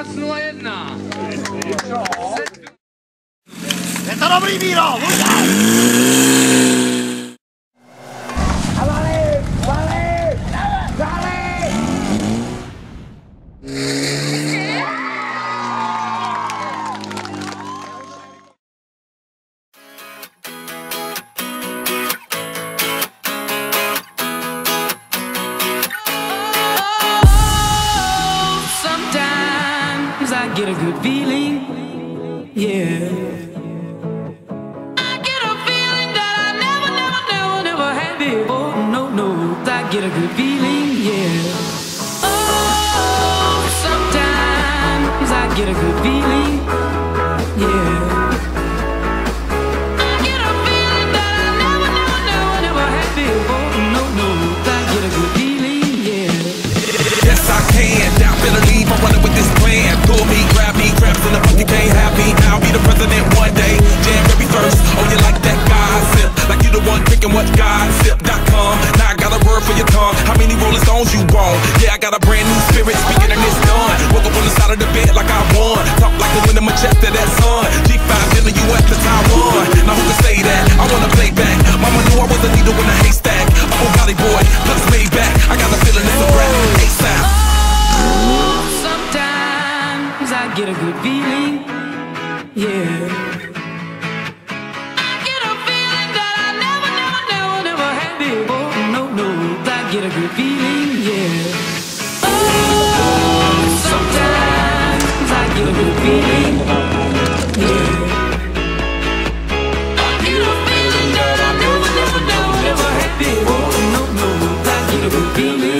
15:01. Je to dobrý, Míro! I get a good feeling, yeah. I get a feeling that I never had before. No, I get a good feeling, yeah. Oh, sometimes I get a good feeling, yeah. I get a feeling that I never had before. No, I get a good feeling, yeah. Yes, I can. Doubt, better leave. I'm running with this plan. Pull me, grab me, crabs in the bucket, can't have me. I'll be the president one day. January 1st. Oh, you like that gossip? Like you the one drinking what gossip.com. Now I got a word for your tongue. How many Rolling Stones you want? Yeah, I got a brand new spirit speaking and it's done. Woke up on the side of the bed like I won. Talk like the wind in my chest to that sun. G5 in the US to Taiwan. Now who can say that? I wanna play back. Mama knew I was a needle in a haystack. I'm a body boy, plus way back. I got a feeling it's a rap. ASAP. I get a good feeling, yeah. I get a feeling that I never had before. No, I get a good feeling, yeah. Oh, sometimes I get a good feeling, yeah. I get a feeling that I never had before. No, I get a good feeling.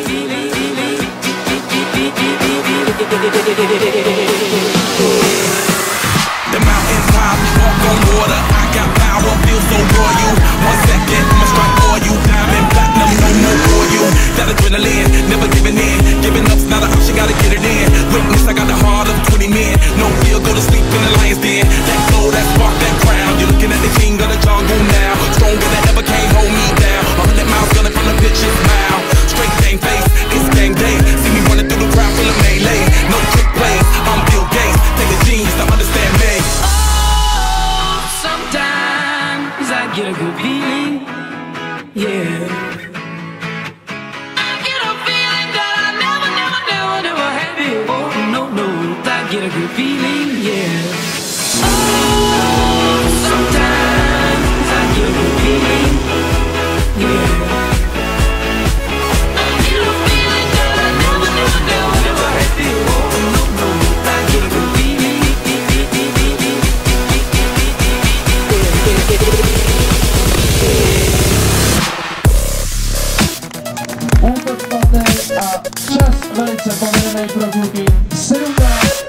The mountains high, walk on water. I got power, feel so royal. 1 second, I'ma strike for you. Diamond, platinum, no more for you. That adrenaline, never giving in. Giving up's not an option, gotta get it in. Witness, I got the heart of 20 men. No fear, go to sleep in the lion's den. That glow, that spark, that crown. You're looking at the king of the jungle now. Stronger than ever, can't hold me down. 100 miles gunning from the bitch's mouth. Straight game face, it's game day. See me running through the crowd full of melee. No trick plays, I'm Bill Gates. Take a genius to understand me. Oh, sometimes I get a good feeling, yeah. I get a feeling that I never had before. No, I get a good feeling, yeah. Oh, sometimes I get a good feeling, yeah. I get a feeling that I never had before. No, I get a good feeling. Útok a čas velice povedený pro kluky 17.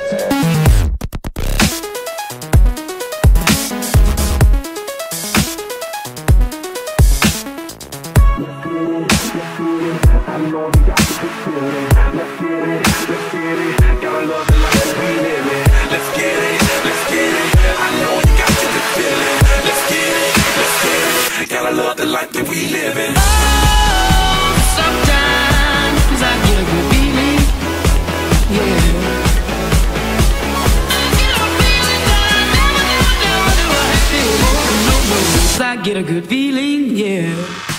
Love the life that we live in. Oh, sometimes I get a good feeling, yeah. I get a feeling that I never had before. No, I get a good feeling, yeah.